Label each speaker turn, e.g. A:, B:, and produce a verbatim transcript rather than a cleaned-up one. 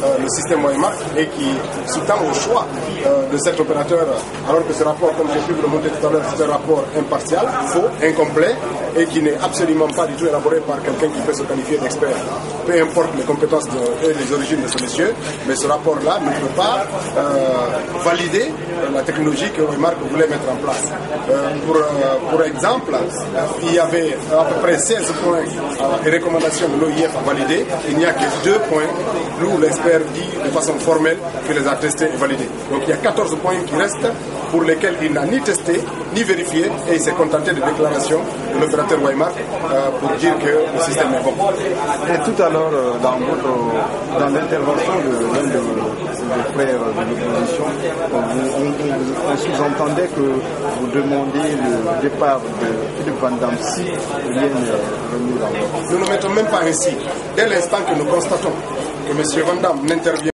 A: euh, le système Waymark et qui sous-tend au choix euh, de cet opérateur, alors que ce rapport, comme j'ai pu vous le montrer tout à l'heure, c'est un rapport impartial, faux, incomplet et qui n'est absolument pas du tout élaboré par quelqu'un qui peut se qualifier d'expert. Peu importe les compétences de, et les origines de ce monsieur, mais ce rapport-là ne peut pas euh, valider la technologie que Waymark voulait mettre en place. Euh, pour, euh, pour exemple, il y avait à peu près seize points euh, et recommandations de l'O I F à valider. Il n'y a que deux points où l'expert dit de façon formelle qu'il les a testés et validés. Donc il y a quatorze points qui restent pour lesquels il n'a ni testé, ni vérifié, et il s'est contenté de déclarations de l'opérateur Waymark euh, pour dire que le système est bon.
B: Et tout à l'heure, dans, votre, dans l'intervention de l'un de vos frères de l'opposition, on, on, on, on sous-entendait que vous demandiez le départ de Philippe Van Damme si rien n'est revenu dans votre...
A: Nous ne mettons même pas ainsi. Dès l'instant que nous constatons que M. Van Damme n'intervient